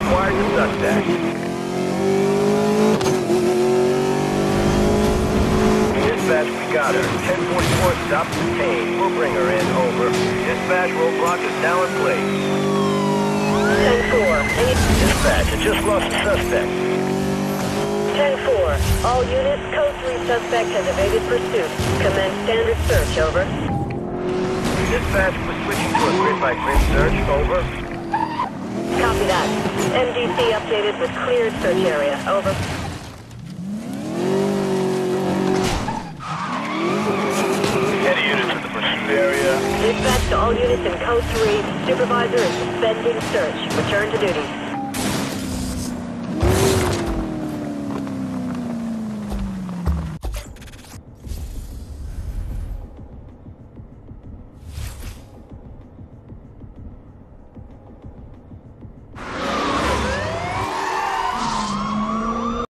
acquired the suspect. Dispatch, we got her. 1044 stop detained. We'll bring her in, over. Dispatch, roadblock is now in place. 10-4. Dispatch, I just lost the suspect. 10-4. All units, code 3 suspect has evaded pursuit. Commence standard search, over. Dispatch, we're switching to a grid-by-grid search, over. Copy that. MDC updated with cleared search area, over. Any units in the pursuit area. Dispatch to all units in code 3. Supervisor is suspending search. Return to duty.